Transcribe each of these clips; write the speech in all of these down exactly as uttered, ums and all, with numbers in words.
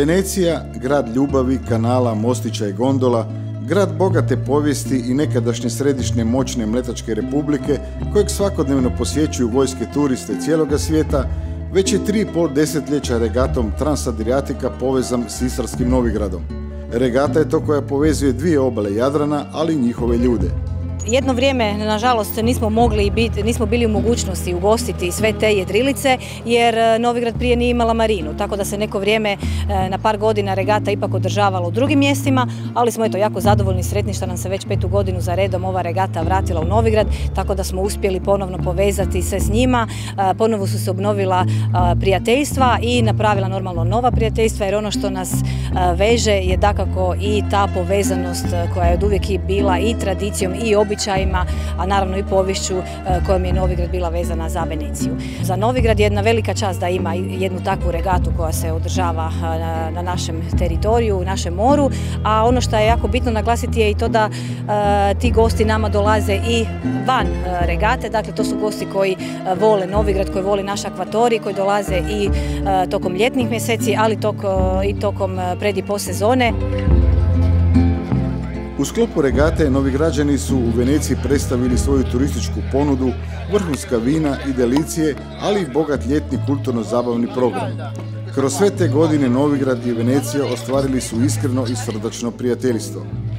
Venecija, grad ljubavi, kanala, mostića i gondola, grad bogate povijesti i nekadašnje središnje moćne Mletačke republike, kojeg svakodnevno posjećuju vojske turiste cijeloga svijeta, već je tri i pol desetljeća regatom Transadriatica povezan s istarskim Novigradom. Regata je to koja povezuje dvije obale Jadrana, ali i njihove ljude. Jedno vrijeme, nažalost, nismo mogli biti, nismo bili u mogućnosti ugostiti sve te jedrilice jer Novigrad prije nije imala marinu, tako da se neko vrijeme na par godina regata ipak održavala u drugim mjestima, ali smo eto jako zadovoljni i sretni što nam se već petu godinu za redom ova regata vratila u Novigrad, tako da smo uspjeli ponovno povezati se s njima, ponovo su se obnovila prijateljstva i napravila normalno nova prijateljstva, jer ono što nas veže je dakako i ta povezanost koja je od uvijek i bila i tradicijom i običajima, a naravno i poviješću kojom je Novigrad bila vezana za Veneciju. Za Novigrad je jedna velika čast da ima jednu takvu regatu koja se održava na našem teritoriju, u našem moru, a ono što je jako bitno naglasiti je i to da ti gosti nama dolaze i van regate, dakle to su gosti koji vole Novigrad, koji vole naš akvatorij, koji dolaze i tokom ljetnih mjeseci, ali i tokom pred i post sezone. U sklopu regate Novigrađani su u Veneciji predstavili svoju turističku ponudu, vrhunska vina i delicije, ali i bogat ljetni kulturno-zabavni program. Kroz sve te godine Novigrad i Venecija ostvarili su iskreno i srdačno prijateljstvo.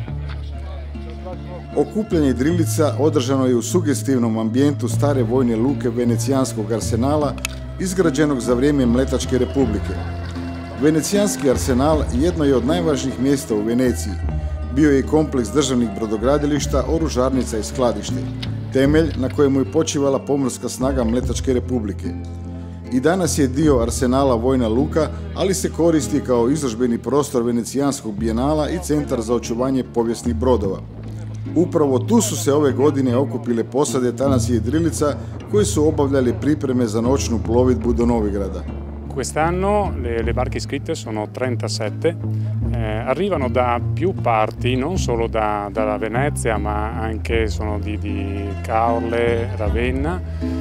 Okupljanje jedrilica održano je u sugestivnom ambijentu stare vojne luke Venecijanskog arsenala, izgrađenog za vrijeme Mletačke republike. Venecijanski arsenal jedno je od najvažnijih mjesta u Veneciji. Bio je i kompleks državnih brodogradilišta, oružarnica i skladište, temelj na kojemu je počivala pomorska snaga Mletačke republike. I danas je dio arsenala vojna luka, ali se koristi kao izložbeni prostor Venecijanskog bijenala i centar za očuvanje povijesnih brodova. Upravo tu su se ove godine okupile posade danas jedrilica koji su obavljali pripreme za noćnu plovidbu do Novigrada. Quest'anno le, le barche iscritte sono trentasette, eh, arrivano da più parti, non solo da, dalla Venezia, ma anche sono di, di Caorle, Ravenna,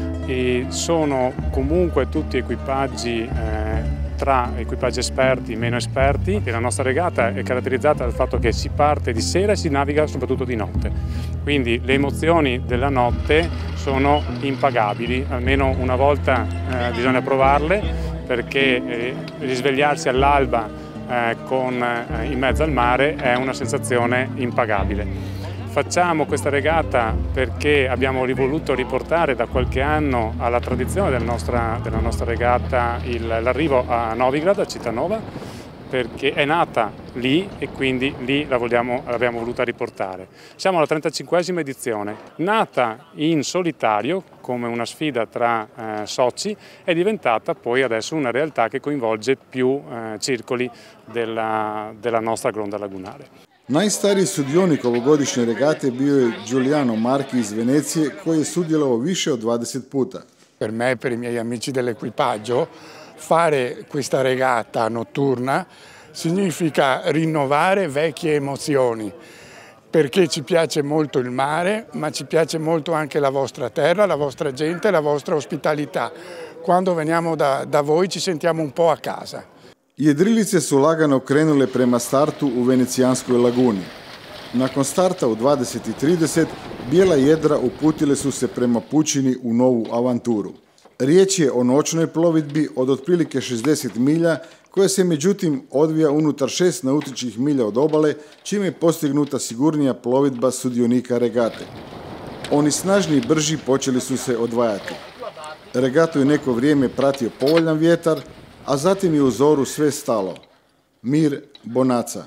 e sono comunque tutti equipaggi eh, tra equipaggi esperti e meno esperti. La nostra regata è caratterizzata dal fatto che si parte di sera e si naviga soprattutto di notte, quindi le emozioni della notte sono impagabili, almeno una volta eh, bisogna provarle, perché eh, risvegliarsi all'alba eh, con, eh, in mezzo al mare è una sensazione impagabile. Facciamo questa regata perché abbiamo voluto riportare da qualche anno alla tradizione della nostra, della nostra regata l'arrivo a Novigrad, a Cittanova, perché è nata lì e quindi lì la vogliamo, l'abbiamo voluta riportare. Siamo alla trentacinquesima edizione, nata in solitario come una sfida tra eh, soci, è diventata poi adesso una realtà che coinvolge più eh, circoli della, della nostra gronda lagunare. Najstariji sudionik ovogodišnje regate bio je Giuliano Marchi iz Venecije koji je sudjelovao više od dvadeset puta. Per me e per i miei amici dell'equipaggio fare questa regata notturna significa rinnovare vecchie emozioni, perché ci piace molto il mare, ma ci piace molto anche la vostra terra, la vostra gente, la vostra ospitalità. Quando veniamo da, da voi ci sentiamo un po' a casa. Jedrilice su lagano krenule prema startu u Venecijanskoj laguni. Nakon starta u dvadeset i trideset bijela jedra uputile su se prema pučini u novu avanturu. Riječ je o noćnoj plovidbi od otprilike šezdeset milja, koja se međutim odvija unutar šest nautičkih milja od obale, čime je postignuta sigurnija plovidba sudionika regate. Oni snažniji i brži počeli su se odvajati. Regatu je neko vrijeme pratio povoljan vjetar, a zatim je u zoru sve stalo. Mir Bonaca.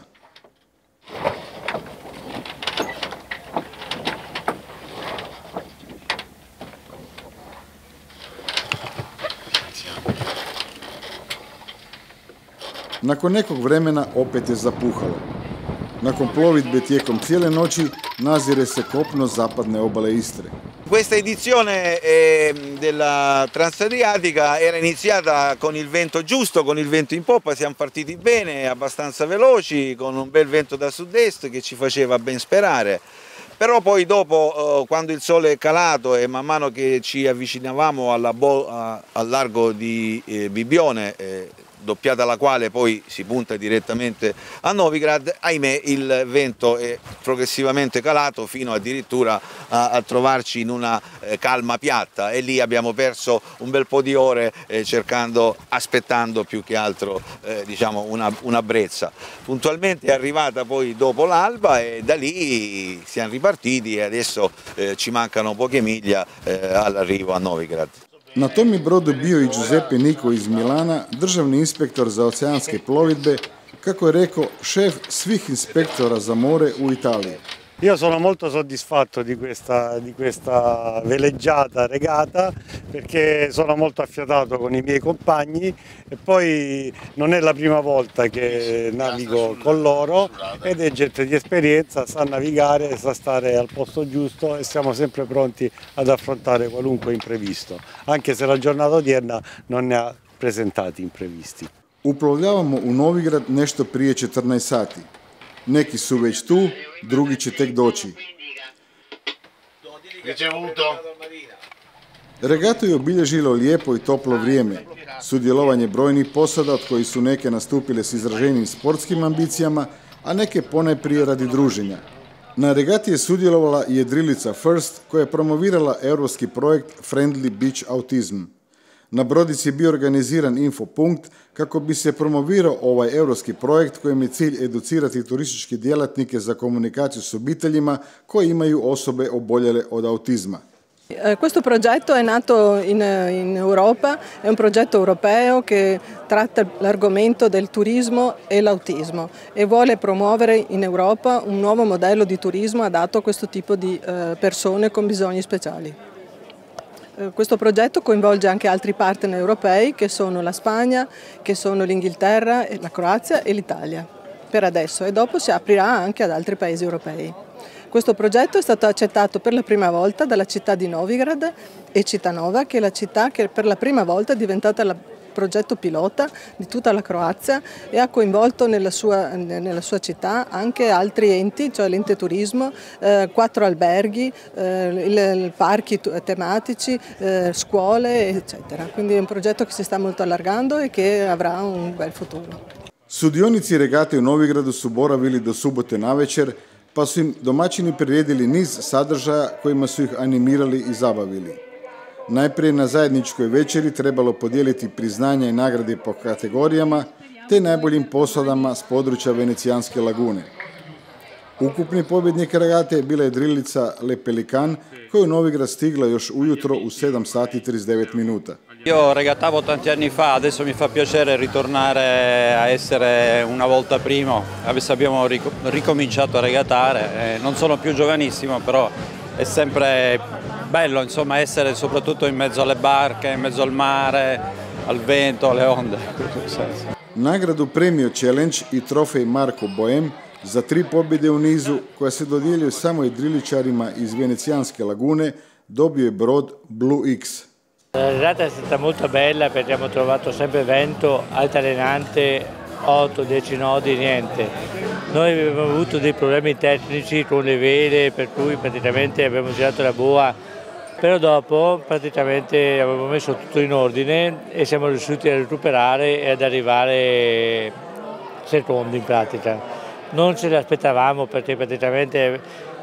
Nakon nekog vremena opet je zapuhalo. Nakon plovidbe tijekom cijele noći nazire se kopno zapadne obale Istre. Questa edizione eh, della Transadriatica era iniziata con il vento giusto, con il vento in poppa, siamo partiti bene, abbastanza veloci, con un bel vento da sud-est che ci faceva ben sperare. Però poi dopo, eh, quando il sole è calato e man mano che ci avvicinavamo alla bo- a, al largo di eh, Bibbione, eh, doppiata la quale poi si punta direttamente a Novigrad, ahimè il vento è progressivamente calato fino addirittura a, a trovarci in una eh, calma piatta, e lì abbiamo perso un bel po' di ore eh, cercando, aspettando più che altro eh, diciamo una, una brezza. Puntualmente è arrivata poi dopo l'alba e da lì siamo ripartiti e adesso eh, ci mancano poche miglia eh, all'arrivo a Novigrad. Na tom je brodu bio i Giuseppe Niko iz Milana, državni inspektor za oceanske plovidbe, kako je rekao, šef svih inspektora za more u Italiji. Io sono molto soddisfatto di questa, di questa veleggiata regata, perché sono molto affiatato con i miei compagni e poi non è la prima volta che navigo con loro, ed è gente di esperienza, sa navigare, sa stare al posto giusto e siamo sempre pronti ad affrontare qualunque imprevisto, anche se la giornata odierna non ne ha presentati imprevisti. Uplovljavamo u Novigrad nešto prije četrnaest sati. Neki su već tu, drugi će tek doći. Regatu je obilježilo lijepo i toplo vrijeme, sudjelovanje brojnih posada od kojih su neke nastupile s izraženim sportskim ambicijama, a neke ponajprije radi druženja. Na regati je sudjelovala i jedrilica First koja je promovirala europski projekt Friendly Beach Autism. Na brodici je bio organiziran infopunkt kako bi se promovirao ovaj europski projekt kojem je cilj educirati turističke djelatnike za komunikaciju s obiteljima koji imaju osobe oboljele od autizma. Questo progetto è nato in, in Europa, è un progetto europeo che tratta l'argomento del turismo e l'autismo e vuole promuovere in Europa un nuovo modello di turismo adatto a questo tipo di eh, persone con bisogni speciali. Questo progetto coinvolge anche altri partner europei che sono la Spagna, che sono l'Inghilterra, la Croazia e l'Italia, per adesso, e dopo si aprirà anche ad altri paesi europei. Questo progetto è stato accettato per la prima volta dalla città di Novigrad e Cittànova, che è la città che per la prima volta è diventata la progetto pilota di tutta la Croazia e ha coinvolto nella sua, nella sua città anche altri enti, cioè l'ente turismo, eh, quattro alberghi, eh, il, il parchi tematici, eh, scuole, eccetera. Quindi è un progetto che si sta molto allargando e che avrà un bel futuro. Sudionici regate u Novigradu su boravili do subote navečer, pa su im domaćini priredili niz sadržaja kojima su ih animirali i zabavili. Najprije na zajedničkoj večeri trebalo podijeliti priznanja i nagrade po kategorijama te najboljim posadama s područja Venecijanske lagune. Ukupni pobjednik regate je bila jedrilica Le Pelican koja je u Novigrad stigla još ujutro u sedam sati i trideset devet minuta. Io regattavo tanti anni fa, adesso mi fa piacere ritornare a essere una volta primo. Adesso abbiamo ricominciato a regattare, eh, non sono più giovanissimo, però è sempre bello insomma essere soprattutto in mezzo alle barche, in mezzo al mare, al vento, alle onde. Nagradu Premio Challenge i trofej Marco Boem za tri pobjede u nizu, koja se dodjeljuje samo jedriličarima iz Venecijanske lagune, dobio je brod Blue X. La regata è stata molto bella perché abbiamo trovato sempre vento, altalenante, otto dieci nodi, niente. Noi abbiamo avuto dei problemi tecnici con le vele, per cui praticamente abbiamo girato la boa, però dopo praticamente abbiamo messo tutto in ordine e siamo riusciti a recuperare e ad arrivare secondi in pratica. Non ce l'aspettavamo perché praticamente,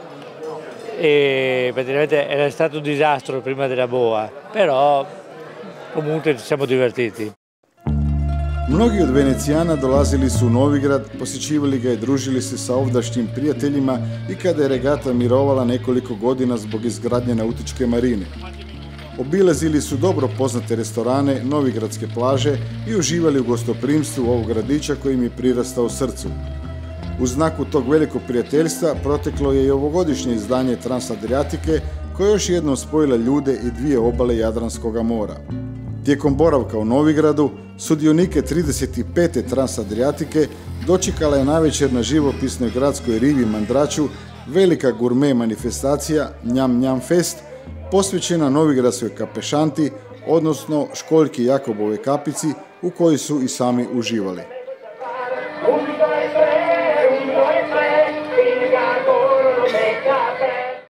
e praticamente era stato un disastro prima della boa, però comunque ci siamo divertiti. Mnogi od Venecijana dolazili su u Novigrad, posjećivali ga i družili se sa ovdašnjim prijateljima i kada je regata mirovala nekoliko godina zbog izgradnje nautičke marine. Obilazili su dobro poznate restorane, novigradske plaže i uživali u gostoprimstvu ovog gradića koji im je prirastao srcu. U znaku tog velikog prijateljstva proteklo je i ovogodišnje izdanje Transadriatike koja još jednom spojila ljude i dvije obale Jadranskog mora. Tijekom boravka u Novigradu, sudionike trideset pete Transadriatike dočekala je navečer na živopisnoj gradskoj rivi Mandraču velika gurme manifestacija Njam Njam Fest, posvećena novigradskoj kapešanti, odnosno školjki Jakobove kapici, u kojoj su i sami uživali.